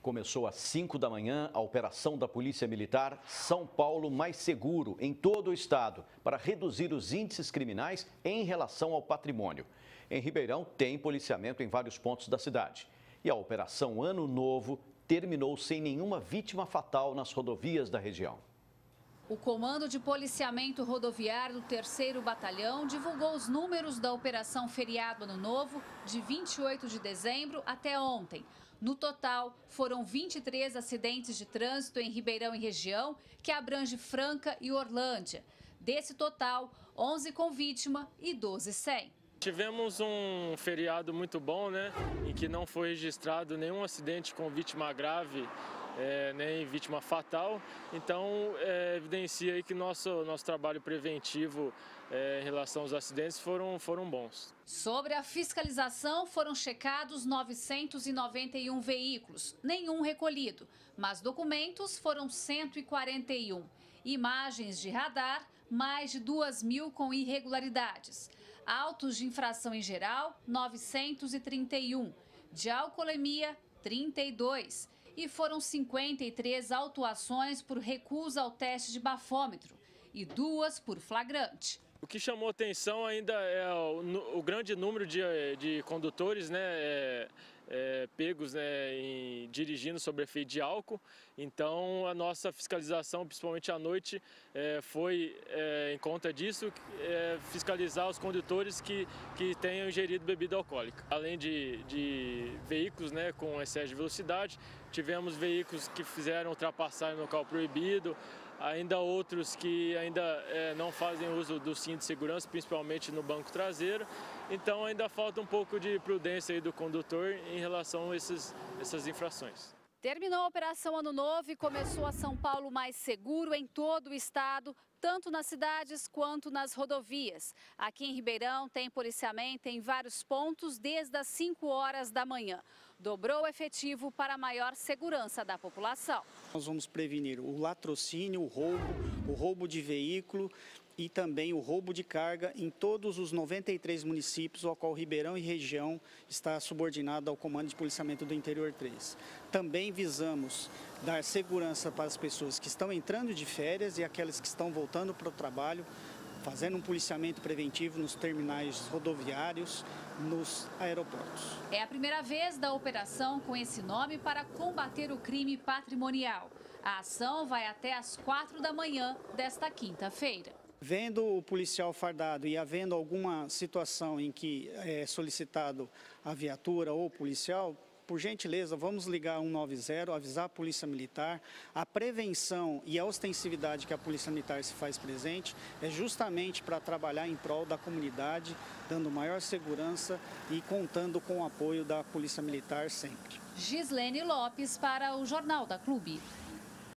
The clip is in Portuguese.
Começou às 5 da manhã a operação da Polícia Militar São Paulo Mais Seguro em todo o estado para reduzir os índices criminais em relação ao patrimônio. Em Ribeirão tem policiamento em vários pontos da cidade. E a Operação Ano Novo terminou sem nenhuma vítima fatal nas rodovias da região. O Comando de Policiamento Rodoviário do 3º Batalhão divulgou os números da Operação Feriado Ano Novo de 28 de dezembro até ontem. No total, foram 23 acidentes de trânsito em Ribeirão e região, que abrange Franca e Orlândia. Desse total, 11 com vítima e 12 sem. Tivemos um feriado muito bom, em que não foi registrado nenhum acidente com vítima grave, nem vítima fatal. Então, evidencia aí que nosso trabalho preventivo em relação aos acidentes foram bons. Sobre a fiscalização, foram checados 991 veículos, nenhum recolhido, mas documentos foram 141. Imagens de radar, mais de 2.000 com irregularidades. Autos de infração em geral, 931. De alcoolemia, 32. E foram 53 autuações por recusa ao teste de bafômetro e 2 por flagrante. O que chamou atenção ainda é o grande número de condutores pegos dirigindo sob efeito de álcool. Então a nossa fiscalização, principalmente à noite, foi em conta disso, fiscalizar os condutores que tenham ingerido bebida alcoólica. Além de veículos com excesso de velocidade, tivemos veículos que fizeram ultrapassagem no local proibido, ainda outros que ainda não fazem uso do cinto de segurança, principalmente no banco traseiro. Então ainda falta um pouco de prudência aí do condutor em relação a essas infrações. Terminou a Operação Ano Novo e começou a São Paulo Mais Seguro em todo o estado, tanto nas cidades quanto nas rodovias. Aqui em Ribeirão tem policiamento em vários pontos desde as 5 horas da manhã. Dobrou o efetivo para maior segurança da população. Nós vamos prevenir o latrocínio, o roubo de veículo e também o roubo de carga em todos os 93 municípios, ao qual Ribeirão e região está subordinado ao Comando de Policiamento do Interior 3. Também visamos dar segurança para as pessoas que estão entrando de férias e aquelas que estão voltando para o trabalho, fazendo um policiamento preventivo nos terminais rodoviários, nos aeroportos. É a primeira vez da operação com esse nome para combater o crime patrimonial. A ação vai até às 4 da manhã desta quinta-feira. Vendo o policial fardado e havendo alguma situação em que é solicitado a viatura ou o policial, por gentileza, vamos ligar 190, avisar a Polícia Militar. A prevenção e a ostensividade que a Polícia Militar se faz presente é justamente para trabalhar em prol da comunidade, dando maior segurança e contando com o apoio da Polícia Militar sempre. Gislene Lopes para o Jornal da Clube.